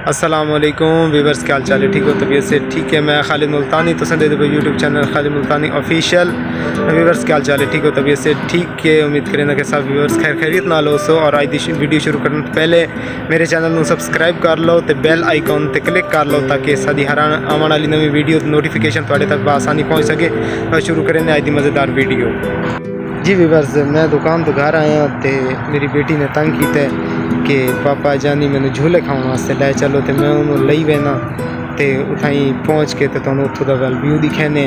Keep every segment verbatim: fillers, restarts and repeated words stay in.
अस्सलामुअलैकुम वीवर्स, क्या हाल चाल है? ठीक हो? तबीयत से ठीक है। मैं खालिद मुल्तानी तो संदे दे YouTube channel Khalid Multani official. Viewers, क्या हाल चाल है? ठीक हो? तबीयत से ठीक है। उम्मीद करें ना कि सब वीवर्स खैर खैरियत नाल हो सो। और आज वीडियो शुरू करने तो पहले मेरे चैनल को सब्सक्राइब कर लो तो बेल आइकॉन पर क्लिक कर लो ताकि सारी हर आने वाली नवी वीडियो नोटिफिकेशन थोड़े तक बआसानी पहुँच सके। और शुरू करें आज की मज़ेदार वीडियो। जी वीवर्स, मैं दुकान तो घर आया तो मेरी बेटी ने तंग किया कि पापा जानी मैंने झूले खाने वास्ते लै चलो, तो मैं उन्होंने लई वैना तो उठाई पहुँच के तो तुहानू उत्थों दा वैल व्यू दिखाने।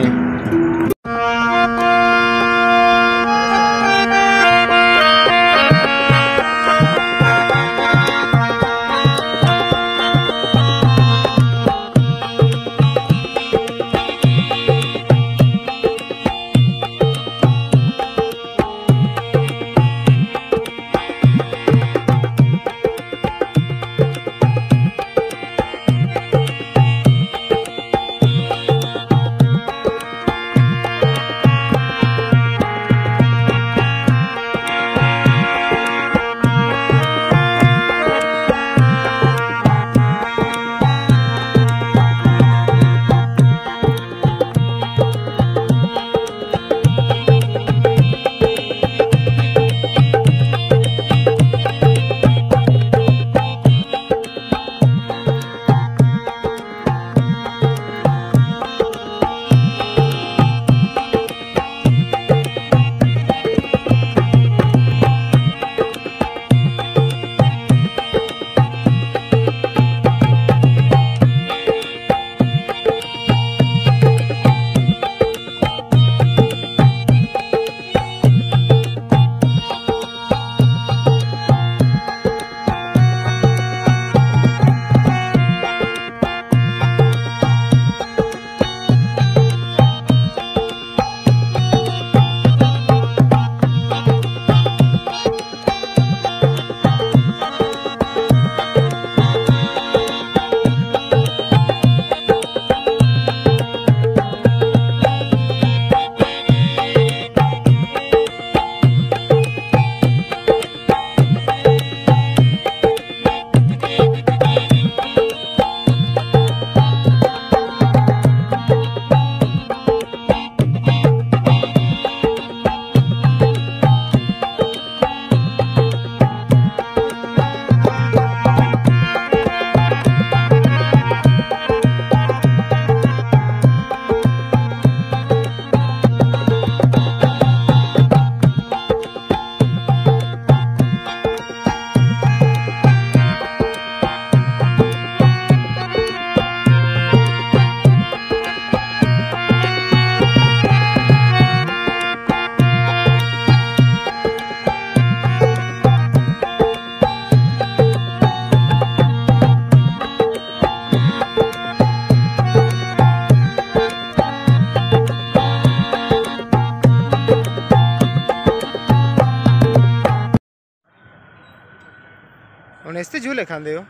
हुण इसते झूले खांदे हो?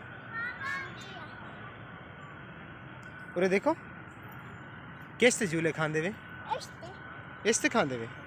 पूरे देखो किसते झूले खांदे वे? इसते खांदे वे।